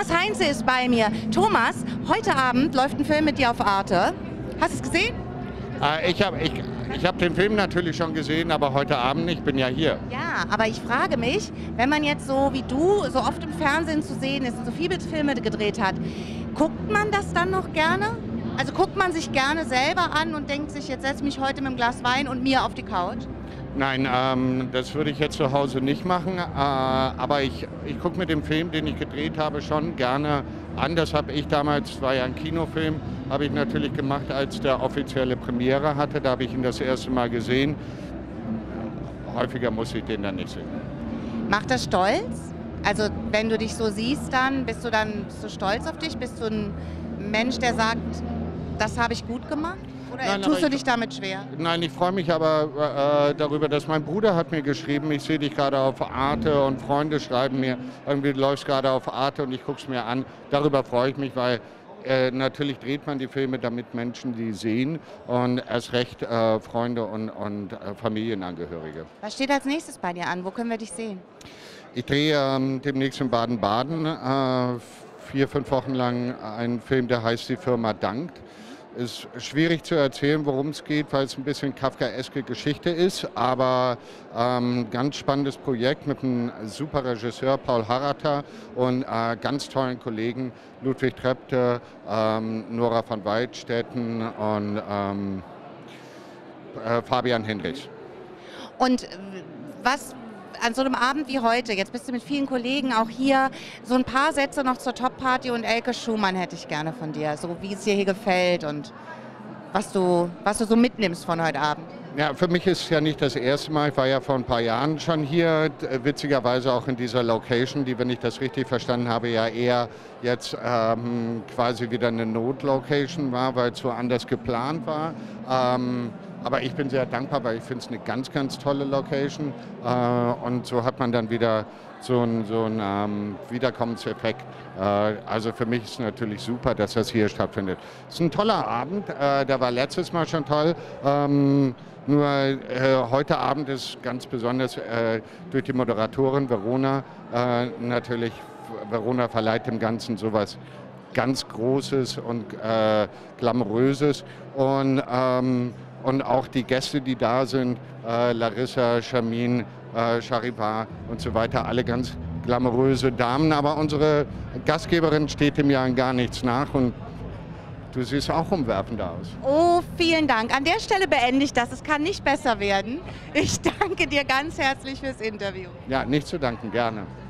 Thomas Heinze ist bei mir. Thomas, heute Abend läuft ein Film mit dir auf Arte. Hast du es gesehen? Ich hab den Film natürlich schon gesehen, aber heute Abend nicht, ich bin ja hier. Ja, aber ich frage mich, wenn man jetzt so wie du so oft im Fernsehen zu sehen ist und so viele Filme gedreht hat, guckt man das dann noch gerne? Also guckt man sich gerne selber an und denkt sich, jetzt setze ich mich heute mit einem Glas Wein und mir auf die Couch? Nein, das würde ich jetzt zu Hause nicht machen, aber ich gucke mir den Film, den ich gedreht habe, schon gerne an. Das habe ich damals, war ja ein Kinofilm, habe ich natürlich gemacht, als der offizielle Premiere hatte. Da habe ich ihn das erste Mal gesehen. Häufiger muss ich den dann nicht sehen. Macht das stolz? Also wenn du dich so siehst, dann bist du stolz auf dich? Bist du ein Mensch, der sagt, das habe ich gut gemacht? Oder Nein, tust du dich damit schwer? Nein, ich freue mich aber darüber, dass mein Bruder hat mir geschrieben, ich sehe dich gerade auf Arte und Freunde schreiben mir, irgendwie du läufst gerade auf Arte und ich gucke es mir an. Darüber freue ich mich, weil natürlich dreht man die Filme, damit Menschen die sehen und erst recht Freunde und Familienangehörige. Was steht als nächstes bei dir an? Wo können wir dich sehen? Ich drehe demnächst in Baden-Baden 4-5 Wochen lang einen Film, der heißt Die Firma dankt. Es ist schwierig zu erzählen, worum es geht, weil es ein bisschen kafkaeske Geschichte ist, aber ganz spannendes Projekt mit einem super Regisseur Paul Harrater und ganz tollen Kollegen Ludwig Trepte, Nora van Weidstetten und Fabian Hendricks. Und was an so einem Abend wie heute, jetzt bist du mit vielen Kollegen auch hier, so ein paar Sätze noch zur Top-Party und Elke Schumann hätte ich gerne von dir, so wie es dir hier gefällt und was du so mitnimmst von heute Abend. Ja, für mich ist es ja nicht das erste Mal, ich war ja vor ein paar Jahren schon hier, witzigerweise auch in dieser Location, die, wenn ich das richtig verstanden habe, ja eher jetzt quasi wieder eine Not-Location war, weil es so anders geplant war. Aber ich bin sehr dankbar, weil ich finde es eine ganz, ganz tolle Location und so hat man dann wieder so einen Wiederkommenseffekt. Also für mich ist es natürlich super, dass das hier stattfindet. Es ist ein toller Abend, der war letztes Mal schon toll. Nur heute Abend ist ganz besonders durch die Moderatorin Verona natürlich. Verona verleiht dem Ganzen sowas ganz Großes und Glamouröses und auch die Gäste, die da sind, Larissa, Charmin, Charivar und so weiter, alle ganz glamouröse Damen. Aber unsere Gastgeberin steht dem ja gar nichts nach und du siehst auch umwerfend aus. Oh, vielen Dank. An der Stelle beende ich das. Es kann nicht besser werden. Ich danke dir ganz herzlich fürs Interview. Ja, nicht zu danken, gerne.